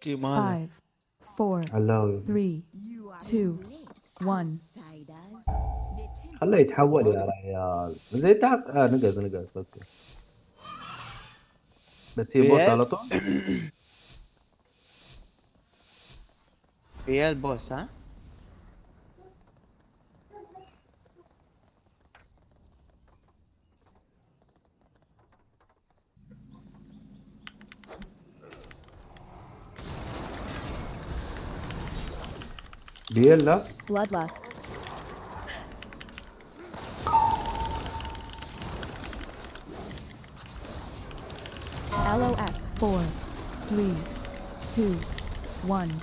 اوكي ماله 5 4 علاوي 3 2 1. خليه يتحول يا ريال زي تعق نقز اوكي. بس هي بوس بيال على طول. بيال بوس ها. بيلا Bloodlust. LOS 4 3 2 1.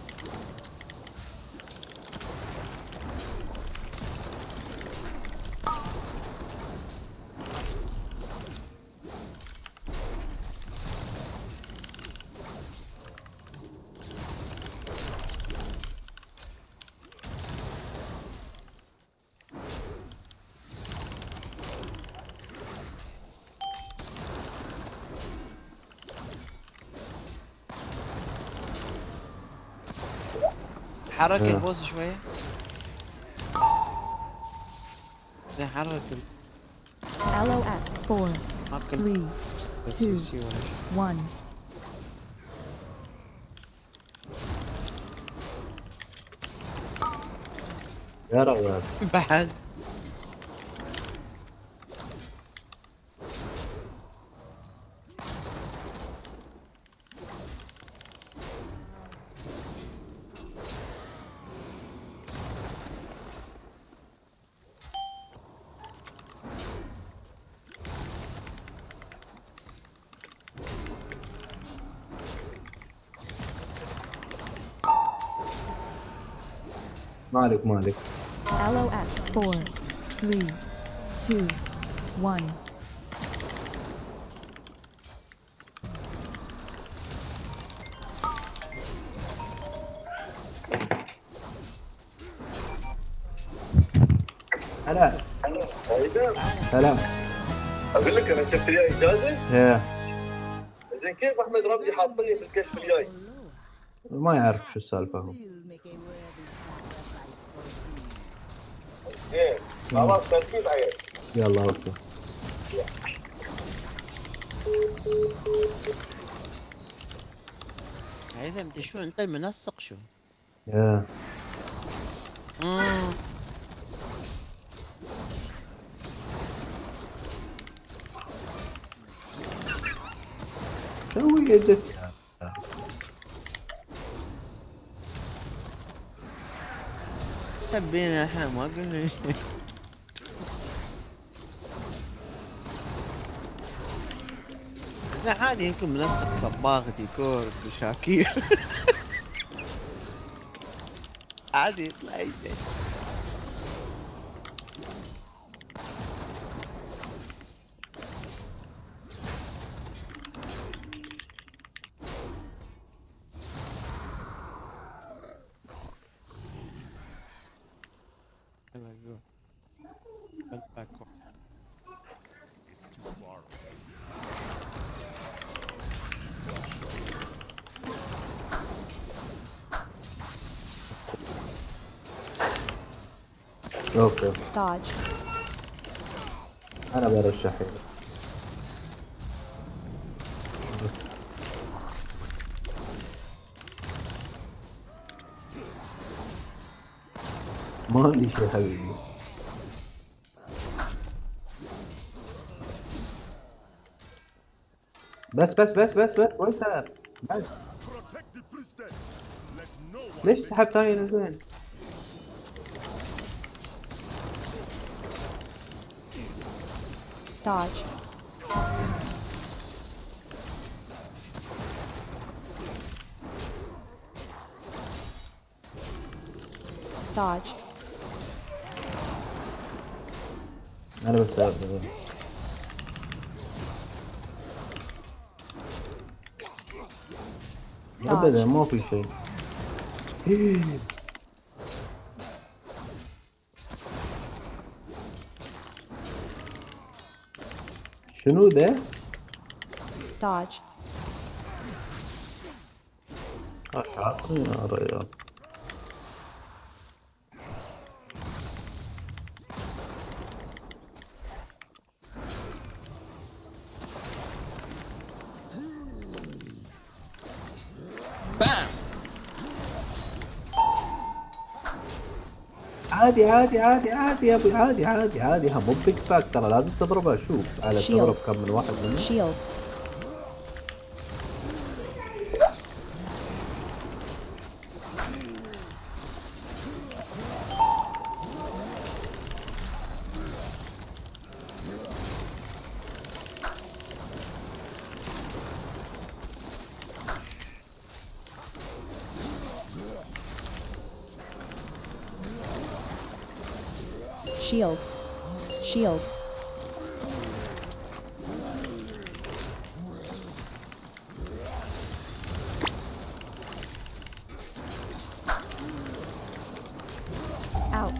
حرك البوس شويه زي حرك LOS 4 3 2 1. يا ريال بعد مالك LOS 4 3 2 1. هلا هيدا هلا اقول لك انا شفت الجاي اجازه. يا زين كيف احمد رمزي حاطني في الكشف الجاي؟ ما يعرف شو السالفه هو. زين خلاص تركيز عيل. يلا اوكي. هيثم انت شو انت المنسق شو؟ يا مم. سوي يدك. سبينا احنا ما قلنا شيء. زين عادي يمكن منسق صباغ ديكور وشاكير. عادي يطلع اي شيء. يلا جو. back home. اوكي Dodge. انا برشح لك. ما عندي شيء حبيبي. بس وانت بس ليش سحبت هاي زين؟ Dodge. Dodge. انا بس ابدا ما في شيء. شنو ده؟ Dodge. عطني يا ريال. عادي عادي عادي عادي يا ابوي، عادي عادي عادي، هم مو بيج باك ترى، لازم تضربه. شوف على تضرب كم من واحد منه. Shield. Shield. Shield. Out.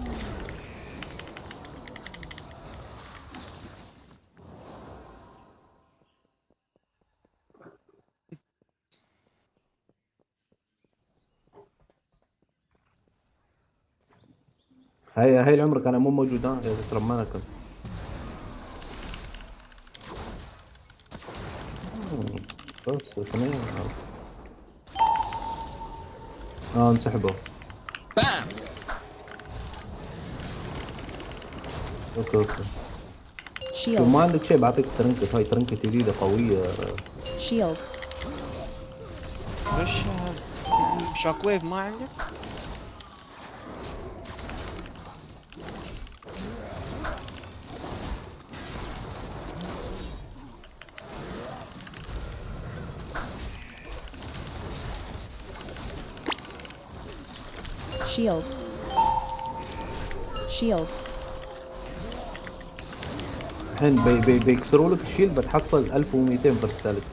هاي العمرك انا مو موجود، انا ترى ما انا كنت. بس اثنين. انسحبوا. اوكي اوكي. شو Shield. ما عندك شيء بعطيك ترنكت، هاي ترنكت جديدة قوية. Shield. وش هذا؟ شوك ويف ما عندك؟ Shield. Shield. الحين بيكسروا لك الشيل، بتحصل 1200 برستاليتي.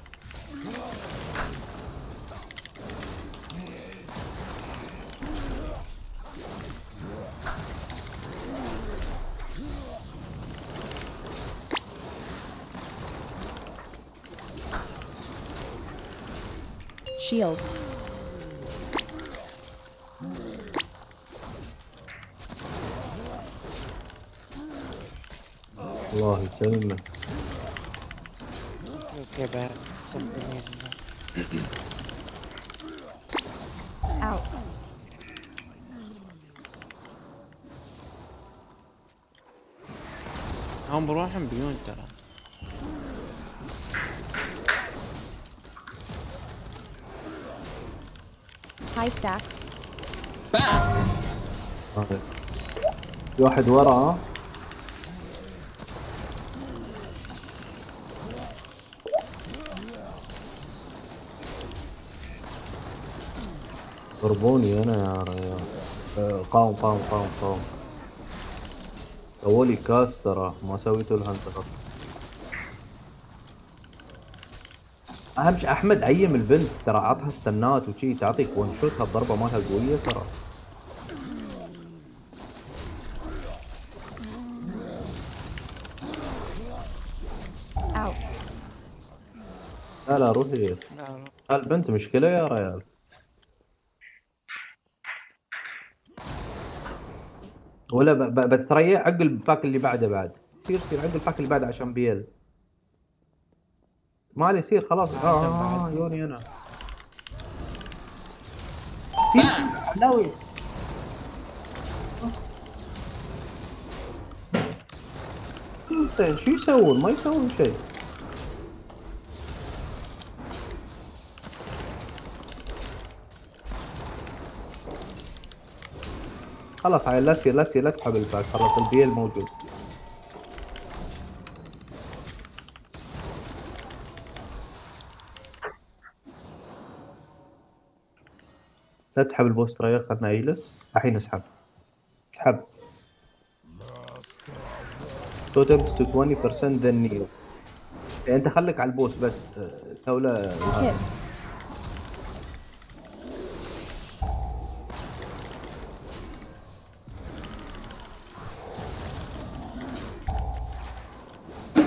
Shield. الله يسلمك. اوكي بعد صدقني. Out. هم بروحهم بيون ترى. High stacks. في واحد ورا. ضربوني انا يا ريال. قاوم قاوم قاوم قاوم. سوولي كاس ترى، ما سويته لها انت. اهم شيء احمد عيم البنت ترى، عطها استنات وشي تعطيك ون شوتها الضربه مالها قويه ترى. Out. لا روحي. لا البنت مشكله يا ريال. ولا بتريح عقل الباك اللي بعده بعد. سير عقل الباك اللي بعده عشان بيل. ما علي سير خلاص. يوني انا. سير علاوي. شو يسوون؟ ما يسوون شيء. خلاص هاي لا تسحب الباك، خلاص البيل موجود. لا تسحب البوست راير، خلنا يجلس الحين. اسحب توتمز to 20% then new. يعني انت خليك على البوست بس. سوي له Hit.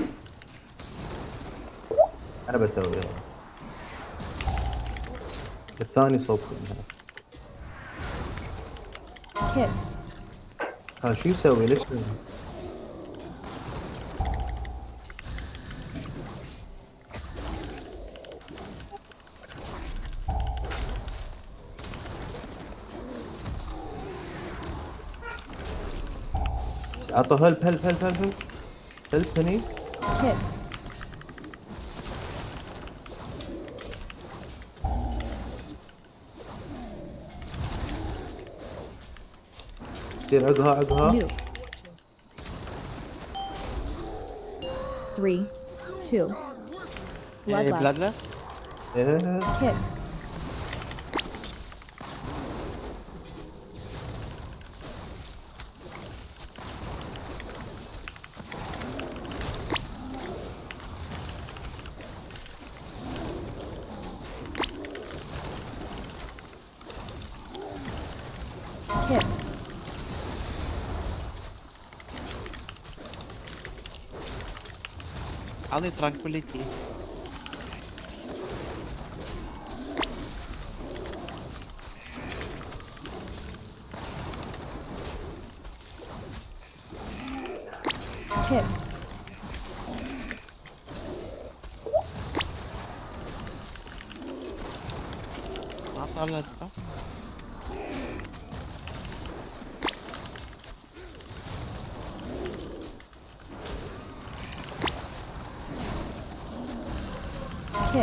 انا بسوي. الثاني صوب منها. hit, ها شو يسوي ليش؟ عطوا هلب هلب هلب هلب هلب هني. hit, يصير عقها عقها. nuke. 3, 2, يعني bloodlust, بلادلس. ايه hit, hit, اعطني ترانكوليتي. hit, ما صار له دفع. hit,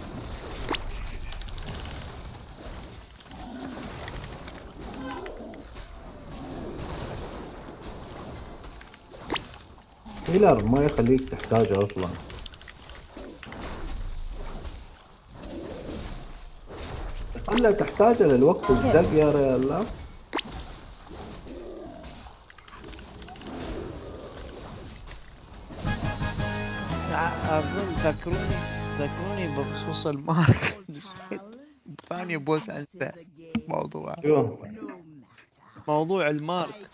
هيلر ما يخليك تحتاجه اصلا. خله تحتاجه للوقت الدق يا ريال. لا اظن ذكروني بخصوص المارك. نسيت ثاني بوس عنده موضوع شو المارك.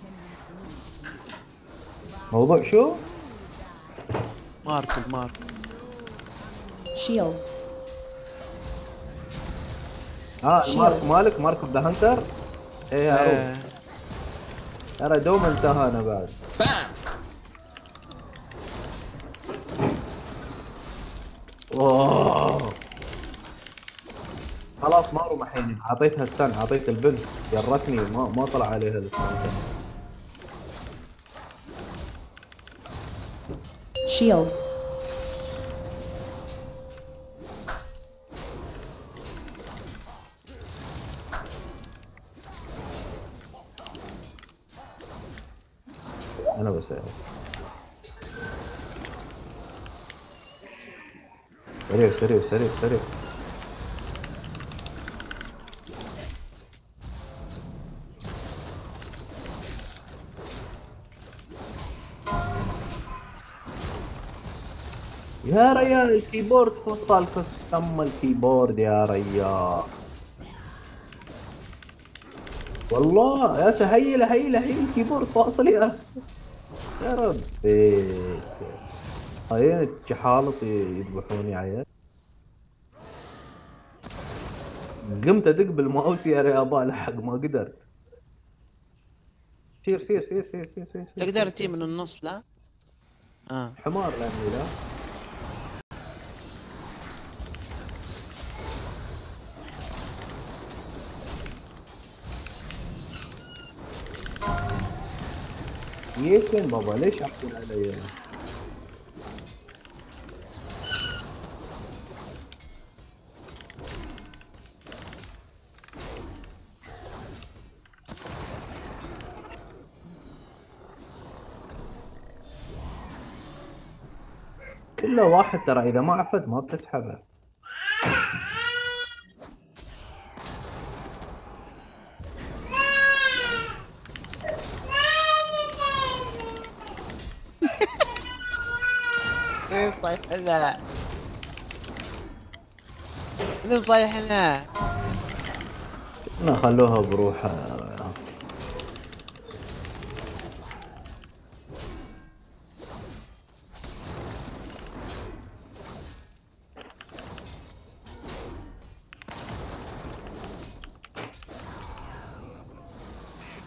موضوع شو؟ المارك shield, المارك مالك مارك اوف ذا هانتر. ايه يا آه، عروب ترى دوم انتهى انا بعد. اوه خلاص مارو محيني. اعطيتها السن، اعطيت البنت جرتني ما طلع عليها السن. shield, انا بس سريع سريع سريع سريع. يا ريال الكيبورد فصل كستم الكيبورد يا ريال. والله يا أخي هيل الكيبورد فاصل يا ربي. هاي جحالط يذبحوني عيال. قمت ادق بالماوس يا ريال الحق ما قدرت. سير تقدر تجي من النص. لا حمار لاني لا. يمكن بابا ليش يحكون علي؟ كله واحد ترى، اذا ما عفت ما بتسحبه. ايه صايح لنا. منو صايح لنا؟ لا خلوها بروحها.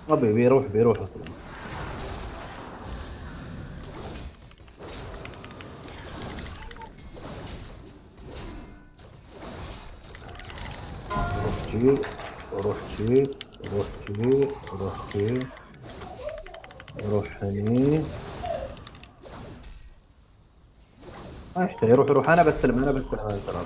ابي بيروح اصلا. روح جي روح جي روح جي روح هني. ما يشتهي. روح انا بستلم انا ترى.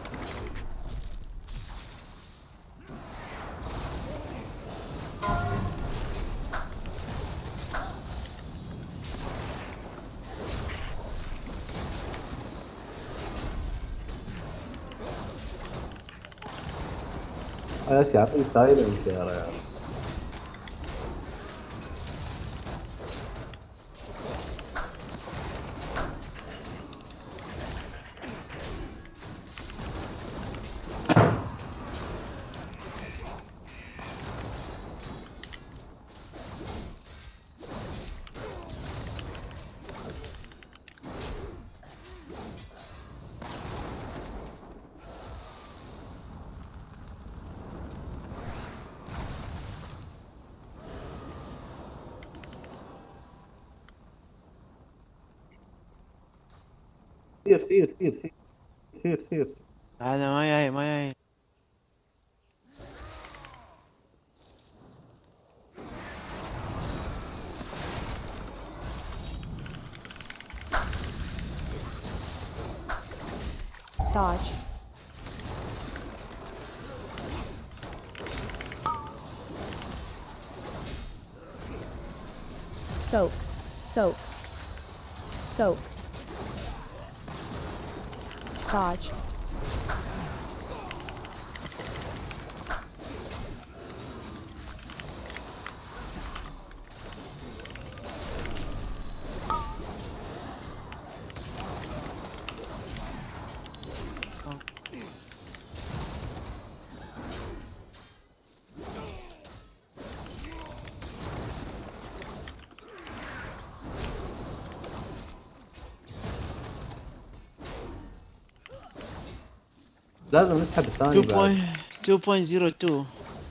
يا اخي اعطيه سايلنس يا ريال. سير. هذا ما جاي. Dodge. Soak. Dodge. لازم نسحب الثاني بعد. 2.02.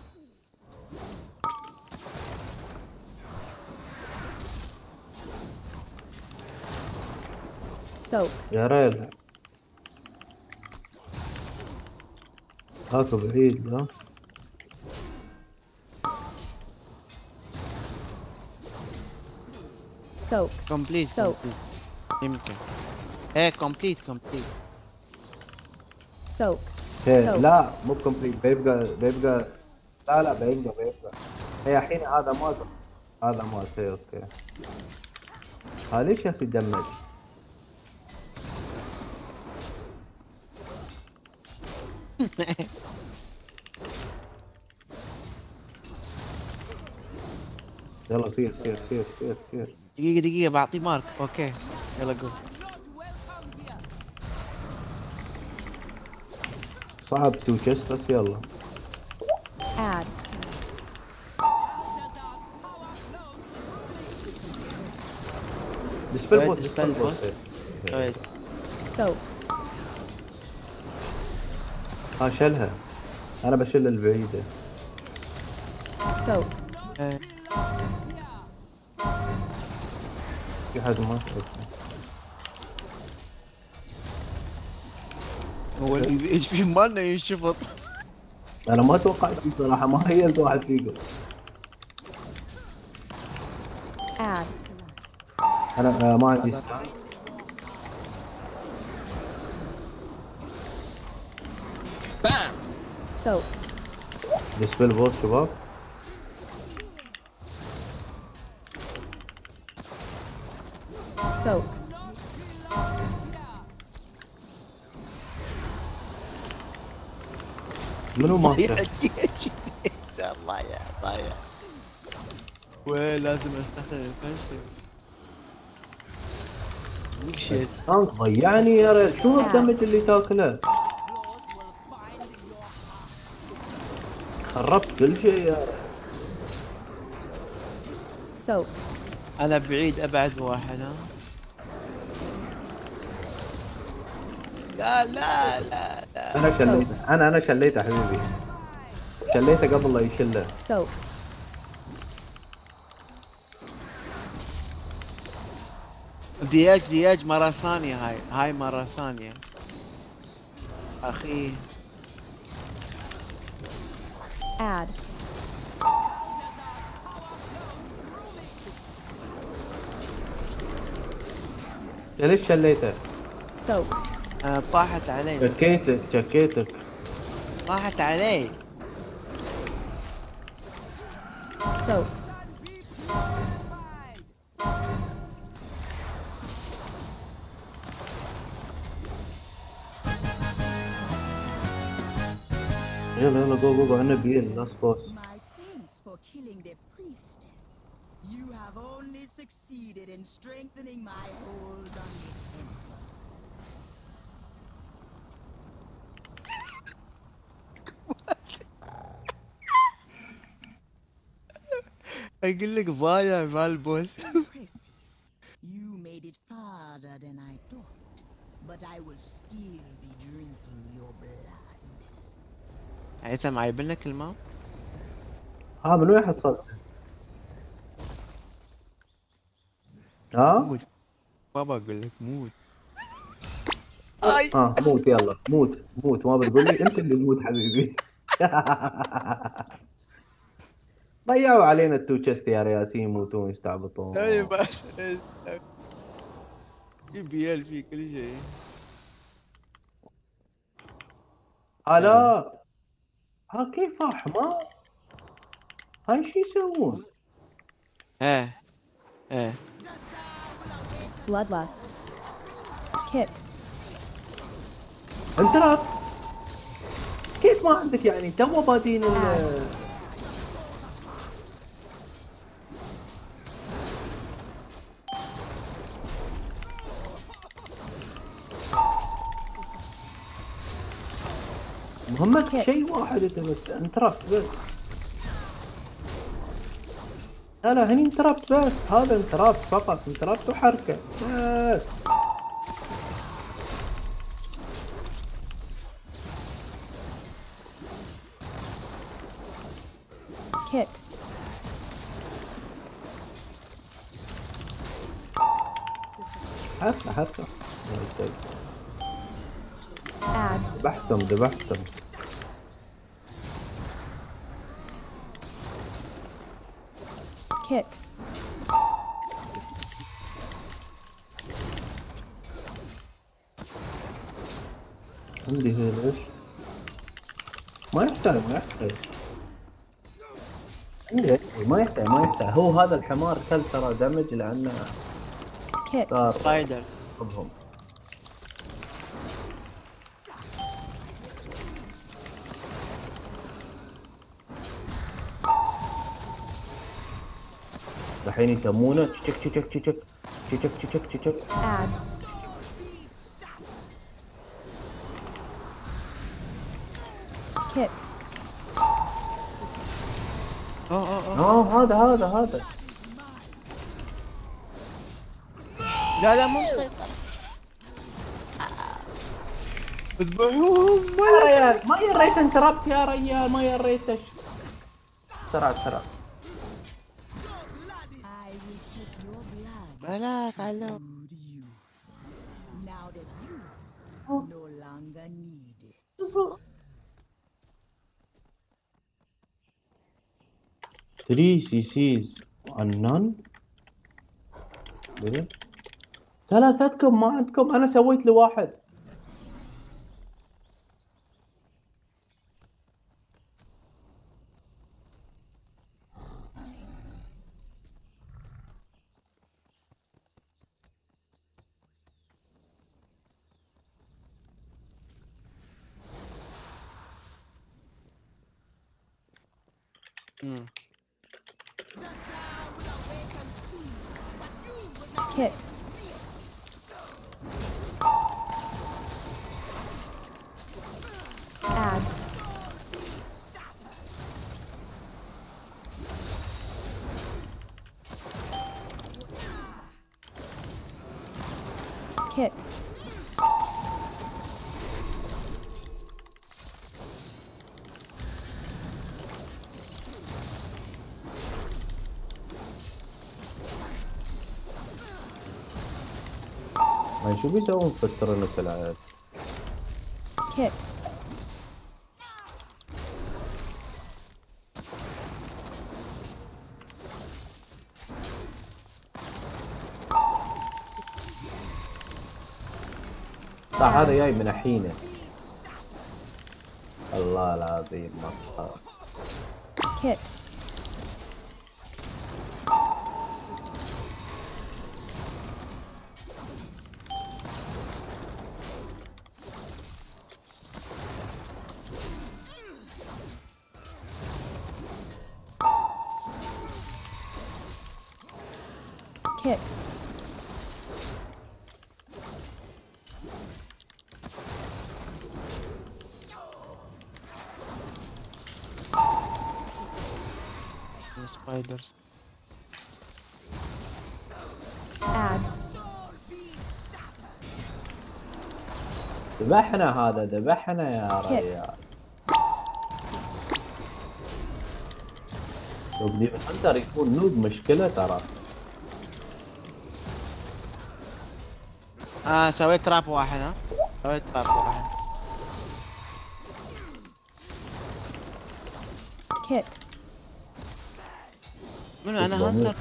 Soak. يا ريال هاكو بعيد. لا Soak. كومبليت. Soak. يمكن. ايه كومبليت. Soak. لا مو كومبليت. بيبقى لا بيبقى هي الحين هذا مات هي اوكي. ليش يا يدمج؟ يلا سير. دقيقة بعطيه مارك. اوكي يلا جو. صعب تو تشست بس يلا. Add. ديسبل بوس. كويس. Soak. شلها. انا بشيل البعيدة. Soak. إيه. في حد ما هو الاتش بي مالنا ينشفط. انا ما توقعت بصراحة. ما هيلت واحد فيكم. Add. انا ما عندي. Soak. ديسبل بوس شباب. Soak. منو ما الله يا ضايع. وين لازم استخدم الفنسيف. مشيت. ضيعني يا رجل. شو الدمج اللي تاكله؟ خربت كل شيء يا رجل. Soak. انا بعيد ابعد واحد. ها لا انا شليته حبيبي. شليته قبل لا يشله. Soak. دياج مرة ثانية. هاي مرة ثانية اخي. Add. ليش شليته؟ Soak. طاحت علي. شكيتك. طاحت علي. Soak. يلا جو عنا بيل لاست بوس. My thanks for killing the priestess. You have only succeeded in strengthening my hold on the temple. اقول لك ضايع مع البوس. Impressive. You made it farther than I thought, but I will still be drinking your blood. هيثم عايبين لك الماء. من وين حصلته؟ ها؟ موت. ما بقول لك موت. موت يلا موت ما بتقول لي انت اللي تموت حبيبي. ضيعوا علينا التو تشست يا رياسين يموتون يستعبطون. اي بس في بيال في كل شيء. لا كيف حمار؟ هاي شو يسوون؟ ايه Bloodlust. Kick. انت كيف ما عندك يعني تو بادين مهمتك شيء واحد انت بس انتربت بس. لا هني انتربت بس. هذا انتربت فقط. انتربت وحركة بس. Kick. حركة. Adds. ذبحتهم. Kick. عندي هيلش. ما يحتاج عندي ما يحتاج هو هذا الحمار كل ترى دمج لانه Kick. صار سبايدر. حبهم. الحين يسمونه تشك. Adds. Kick. هذا لا مو مسيطر. اذبحوهم. يا ريال ما يريت انتربت يا ريال ما يريتش. سرعة I will put your blood بلاك على to good use. Now that you no longer need it. 3 CCs عنان. ثلاثتكم ما عندكم. انا سويت لواحد. Kick. Adds. Kick. يعني شو بيسوون في الترنت العيال؟ Kick. صح هذا جاي من حينه. الله العظيم مسخرة. Kick. Kick. سبايدرز. Ads. ذبحنا هذا ذبحنا يا ريال. لو ديمون هانتر يكون نود مشكلة ترى. سويت تراب واحد ها. سويت تراب واحد. Kick. منو انا هانتر؟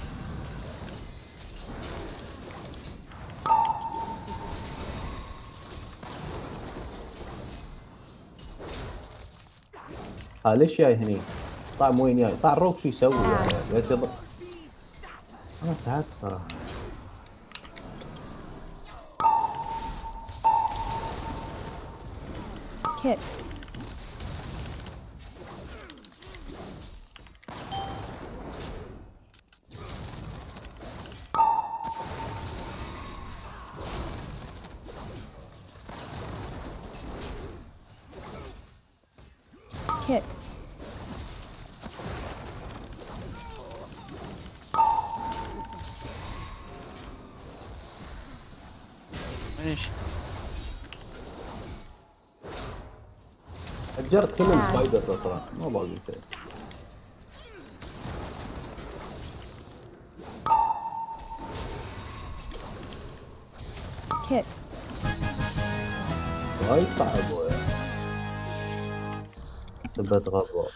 ليش جاي هني؟ طعم وين جاي؟ طع الروك شو يسوي يعني؟ بس يضرب. انا تعبت صراحة. Kick. Kick. ايش؟ اجرت كل السبايدر ترى ما باقي شيء. Kick. وايد صعب ويا. سبت غضب.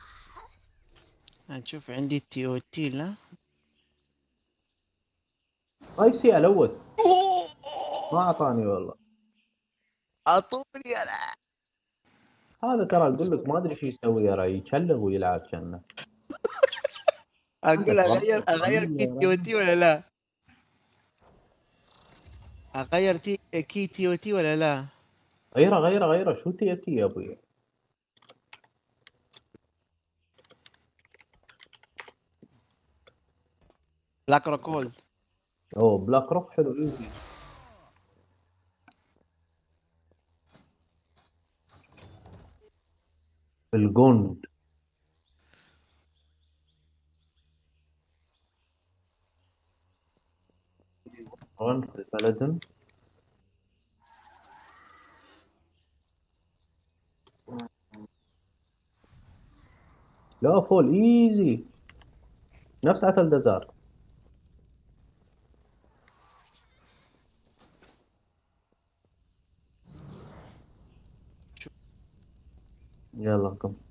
نشوف عندي تي او تي لا. هاي سي الوث. ما اعطاني والله. اعطوني انا. هذا ترى اقول لك ما ادري شو يسوي يا ري يشلغ ويلعب كنا. اقول اغير كي تي او تي ولا لا؟ اغير كي تي او تي ولا لا؟ غيره شو تي يا ابوي. بلاك روك هولد. اوه بلاك روك حلو ايزي. الجوند. رن في البلدن. لا فول ايزي. نفس عتل دزار. يلا قم.